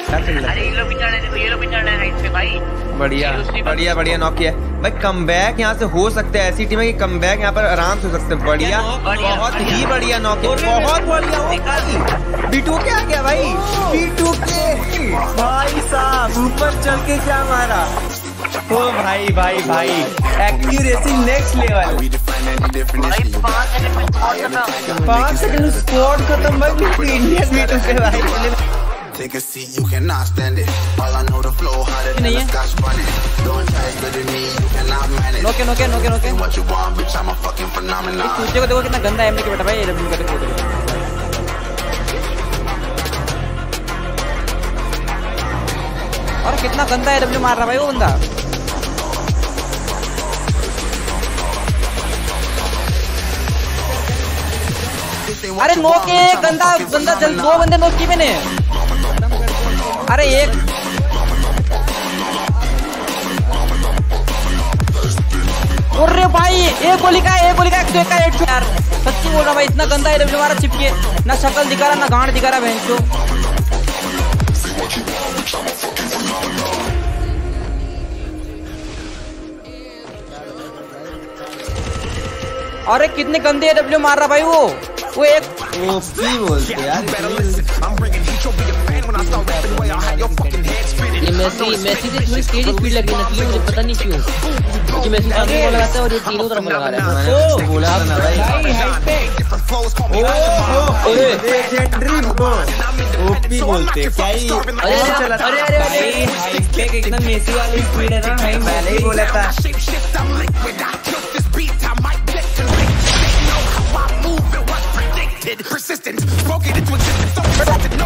अरे ये लोग भी चढ़ रहे हैं राइट पे भाई। बढ़िया बढ़िया बढ़िया नॉक किया भाई। कमबैक यहाँ से हो सकता है, ऐसी टीम है कि कमबैक यहाँ पर आराम से हो सकते हैं। बढ़िया बहुत ही बढ़िया नॉक किया, बहुत बढ़िया। B2 के आ गया भाई, B2 के भाई साहब ऊपर चल के क्या मारा। ओ भाई भाई भाई accuracy next level. 5 second squad खत्म भाई इंडियन B2 के भाई। Take a seat, you cannot stand it. All I know the flow harder than a Scotch bonnet. Don't try to do me, you cannot manage. नोके What you want, bitch, I'm a fucking phenomenon. इस सूचे को देखो कितना गंदा है के बेटा भाई। AW का देखो और कितना गंदा AW मार रहा भाई वो बंदा। अरे नोके गंदा गंदा जल 2 बंदे नोक किए मैंने। अरे एक अरे भाई एक गोली का यार सच्ची बोल रहा भाई। इतना गंदा AW हमारा चिपके, ना शक्ल दिखा रहा ना गांड दिखा रहा बहन को। अरे कितने गंदे AW मार रहा भाई वो एक ओपी बोलते यार। ये मैसी से थोड़ी तेज स्पीड लगी नकली, मुझे पता नहीं क्यों, क्योंकि मैसी सामने को लगाता है और ये तीनों तरफ लगा रहा है। मैंने बोला था ना भाई ओपी बोलते क्या ही। अरे एकदम मेसी वाली स्पीड है ना भाई, मैंने ही बोला था। Persistent, broke it into existence, so persistent.